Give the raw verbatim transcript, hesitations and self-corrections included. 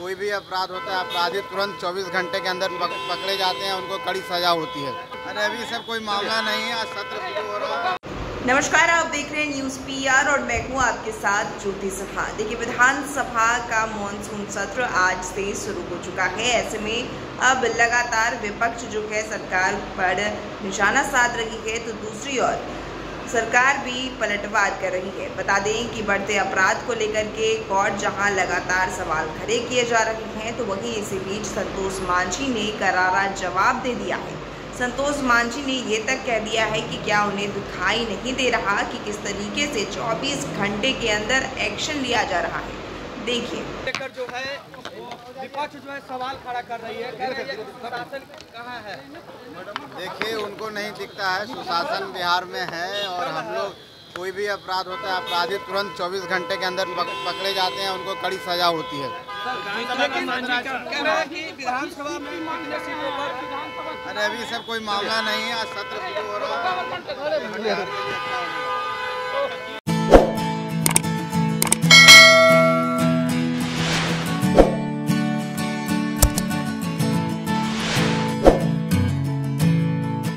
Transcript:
कोई भी अपराध होता है, अपराधी तुरंत चौबीस घंटे के अंदर पक, पकड़े जाते हैं, उनको कड़ी सजा होती है। अरे अभी सब कोई मामला नहीं है, आज सत्र शुरू हो रहा है। नमस्कार, आप देख रहे हैं न्यूज पीआर और मैं हूँ आपके साथ ज्योति सभा। देखिए, विधानसभा का मॉनसून सत्र आज से शुरू हो चुका है। ऐसे में अब लगातार विपक्ष जो है सरकार पर निशाना साध रही है, तो दूसरी ओर सरकार भी पलटवार कर रही है। बता दें कि बढ़ते अपराध को लेकर के कोर्ट जहां लगातार सवाल खड़े किए जा रहे हैं, तो वहीं इसी बीच संतोष मांझी ने करारा जवाब दे दिया है। संतोष मांझी ने ये तक कह दिया है कि क्या उन्हें दिखाई नहीं दे रहा कि किस तरीके से चौबीस घंटे के अंदर एक्शन लिया जा रहा है। देखिए, लेकर जो है विपक्ष जो है सवाल खड़ा कर रही है, कह रही है सुशासन कहाँ है। देखिए, उनको नहीं दिखता है, सुशासन बिहार में है और हम लोग कोई भी अपराध होता है, अपराधी तुरंत चौबीस घंटे के अंदर पक, पकड़े जाते हैं, उनको कड़ी सजा होती है। लेकिन कह रहे हैं कि विधानसभा में कितने सीटों पर। अरे अभी सब कोई मामला नहीं है, आज सत्र शुरू हो रहा है।